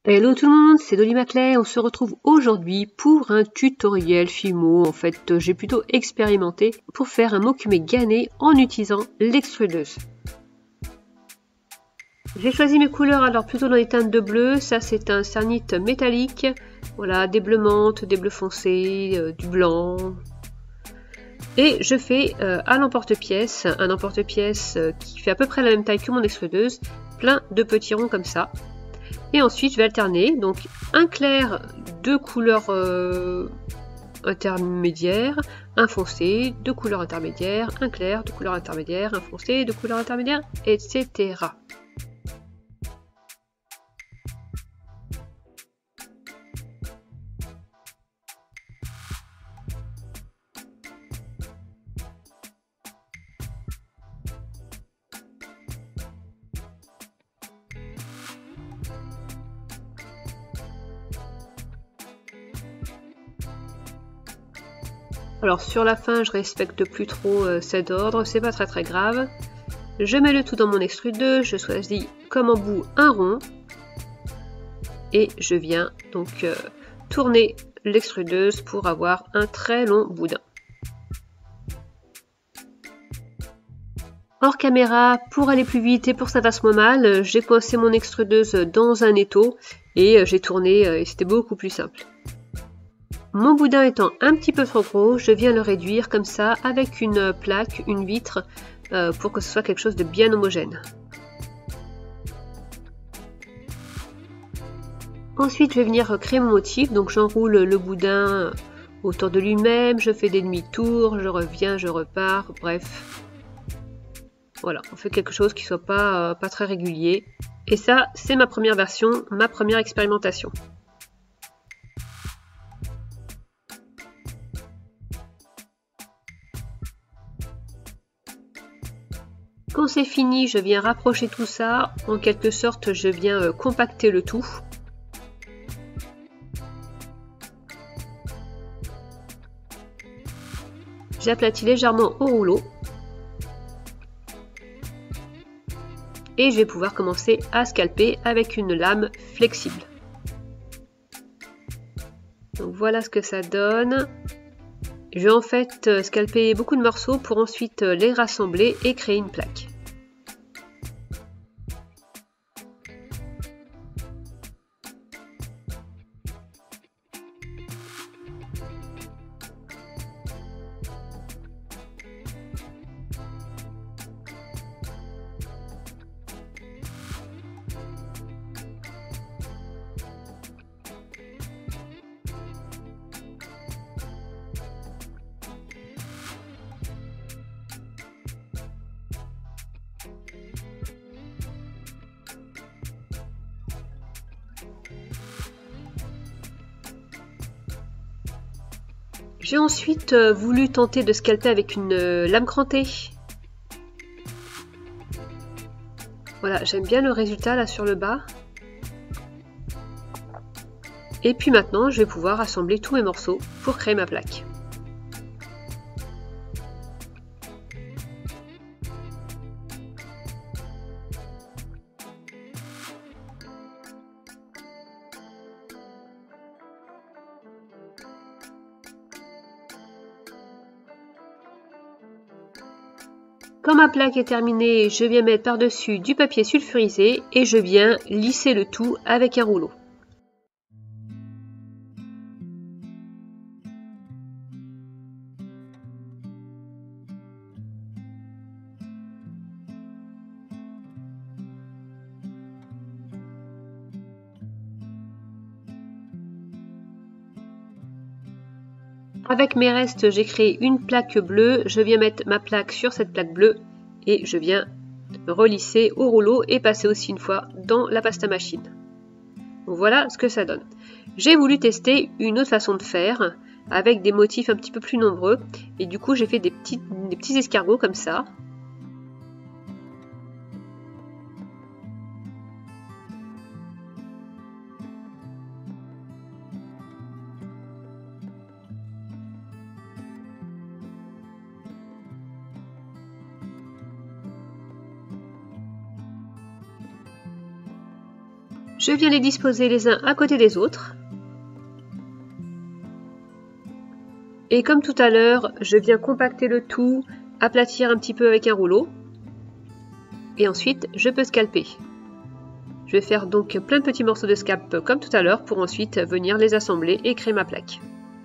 Hello tout le monde, c'est Dolly Maclay. On se retrouve aujourd'hui pour un tutoriel Fimo. En fait, j'ai plutôt expérimenté pour faire un mokume Gané en utilisant l'extrudeuse. J'ai choisi mes couleurs alors plutôt dans les teintes de bleu. Ça c'est un cernite métallique. Voilà, des bleus menthe, des bleus foncés, du blanc. Et je fais à l'emporte-pièce, un emporte-pièce qui fait à peu près la même taille que mon extrudeuse, plein de petits ronds comme ça. Et ensuite, je vais alterner, donc un clair de couleur intermédiaire, un foncé de couleur intermédiaire, un clair de couleur intermédiaire, un foncé de couleur intermédiaire, etc. Alors sur la fin, je respecte plus trop cet ordre, c'est pas très grave. Je mets le tout dans mon extrudeuse, je choisis comme embout un rond et je viens donc tourner l'extrudeuse pour avoir un très long boudin. Hors caméra, pour aller plus vite et pour que ça fasse moins mal, j'ai coincé mon extrudeuse dans un étau et j'ai tourné et c'était beaucoup plus simple. Mon boudin étant un petit peu trop gros, je viens le réduire comme ça avec une plaque, une vitre, pour que ce soit quelque chose de bien homogène. Ensuite, je vais venir créer mon motif, donc j'enroule le boudin autour de lui-même, je fais des demi-tours, je reviens, je repars, bref. Voilà, on fait quelque chose qui soit pas très régulier. Et ça, c'est ma première version, ma première expérimentation. Quand c'est fini, je viens rapprocher tout ça. En quelque sorte, je viens compacter le tout. J'aplatis légèrement au rouleau. Et je vais pouvoir commencer à scalper avec une lame flexible. Donc voilà ce que ça donne. Je vais en fait scalper beaucoup de morceaux pour ensuite les rassembler et créer une plaque. J'ai ensuite voulu tenter de scalper avec une lame crantée. Voilà, j'aime bien le résultat là sur le bas. Et puis maintenant, je vais pouvoir assembler tous mes morceaux pour créer ma plaque. Quand ma plaque est terminée, je viens mettre par-dessus du papier sulfurisé et je viens lisser le tout avec un rouleau. Avec mes restes, j'ai créé une plaque bleue. Je viens mettre ma plaque sur cette plaque bleue et je viens relisser au rouleau et passer aussi une fois dans la pasta machine. Donc voilà ce que ça donne. J'ai voulu tester une autre façon de faire avec des motifs un petit peu plus nombreux et du coup j'ai fait des petits escargots comme ça. Je viens les disposer les uns à côté des autres. Et comme tout à l'heure, je viens compacter le tout, aplatir un petit peu avec un rouleau. Et ensuite, je peux scalper. Je vais faire donc plein de petits morceaux de scalp comme tout à l'heure pour ensuite venir les assembler et créer ma plaque.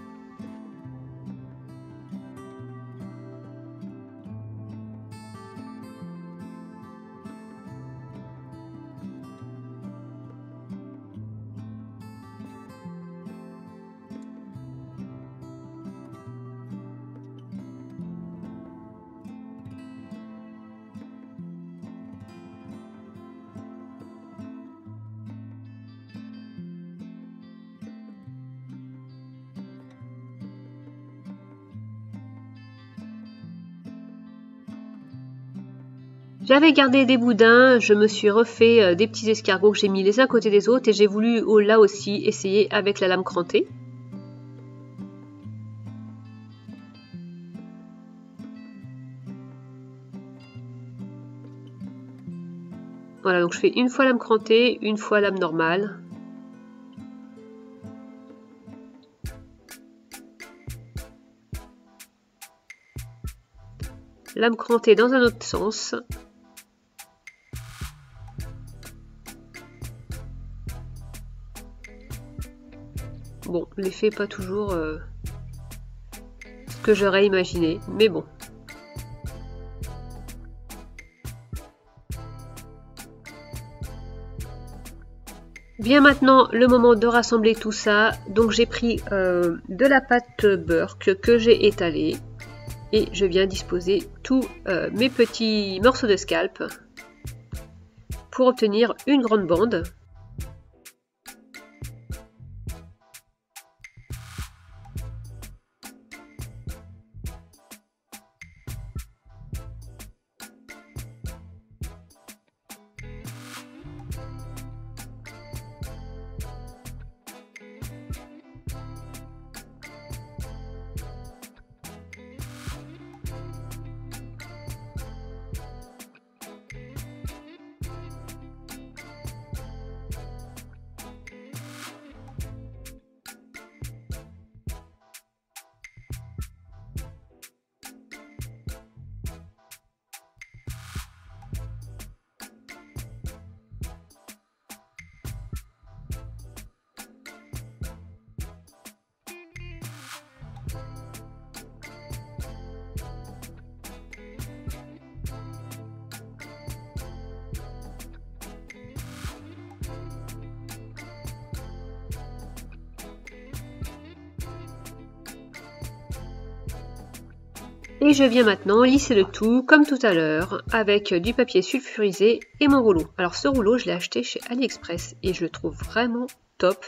J'avais gardé des boudins, je me suis refait des petits escargots que j'ai mis les uns à côté des autres et j'ai voulu là aussi essayer avec la lame crantée. Voilà, donc je fais une fois lame crantée, une fois lame normale. Lame crantée dans un autre sens. Bon, l'effet n'est pas toujours ce que j'aurais imaginé, mais bon. Bien maintenant, le moment de rassembler tout ça. Donc j'ai pris de la pâte beurre que j'ai étalée et je viens disposer tous mes petits morceaux de scalp pour obtenir une grande bande. Et je viens maintenant lisser le tout comme tout à l'heure avec du papier sulfurisé et mon rouleau. Alors ce rouleau je l'ai acheté chez AliExpress et je le trouve vraiment top.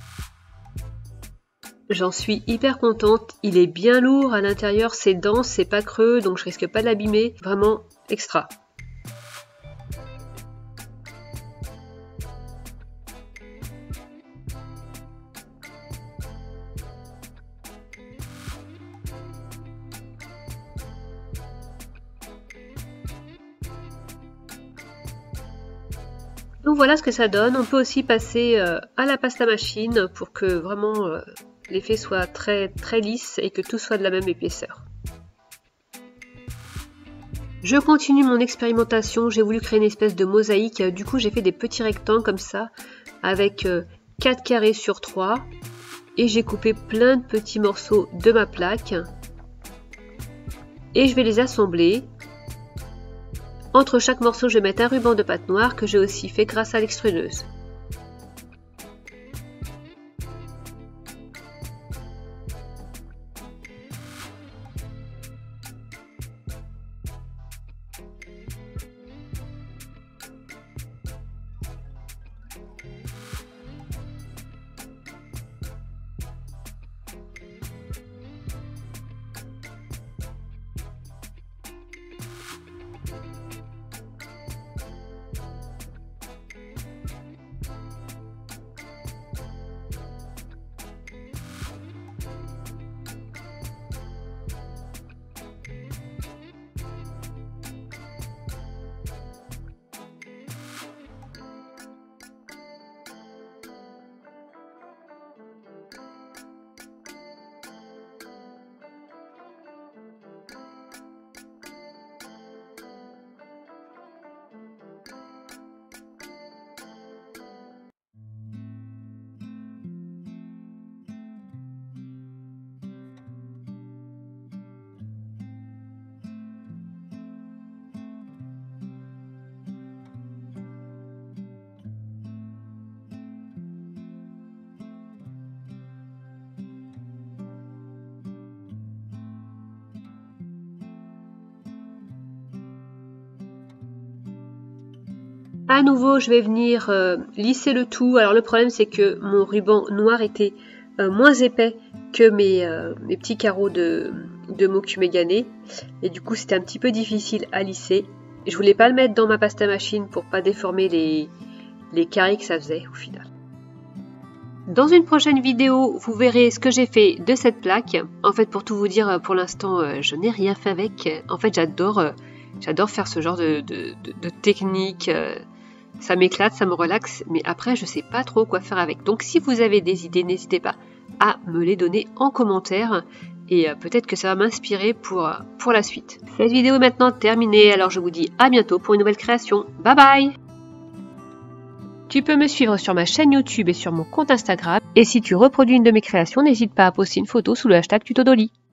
J'en suis hyper contente, il est bien lourd à l'intérieur, c'est dense, c'est pas creux donc je risque pas de l'abîmer, vraiment extra. Donc voilà ce que ça donne. On peut aussi passer à la pâte à machine pour que vraiment l'effet soit très lisse et que tout soit de la même épaisseur. Je continue mon expérimentation, j'ai voulu créer une espèce de mosaïque, du coup j'ai fait des petits rectangles comme ça avec 4 carrés sur 3 et j'ai coupé plein de petits morceaux de ma plaque et je vais les assembler. Entre chaque morceau, je vais mettre un ruban de pâte noire que j'ai aussi fait grâce à l'extrudeuse. À nouveau, je vais venir lisser le tout. Alors le problème, c'est que mon ruban noir était moins épais que mes petits carreaux de Mokumegane. Et du coup, c'était un petit peu difficile à lisser. Je voulais pas le mettre dans ma pasta machine pour pas déformer les carrés que ça faisait au final. Dans une prochaine vidéo, vous verrez ce que j'ai fait de cette plaque. En fait, pour tout vous dire, pour l'instant, je n'ai rien fait avec. En fait, j'adore faire ce genre de technique. Ça m'éclate, ça me relaxe, mais après, je sais pas trop quoi faire avec. Donc, si vous avez des idées, n'hésitez pas à me les donner en commentaire. Et peut-être que ça va m'inspirer pour la suite. Cette vidéo est maintenant terminée, alors je vous dis à bientôt pour une nouvelle création. Bye bye! Tu peux me suivre sur ma chaîne YouTube et sur mon compte Instagram. Et si tu reproduis une de mes créations, n'hésite pas à poster une photo sous le hashtag TutoDolly.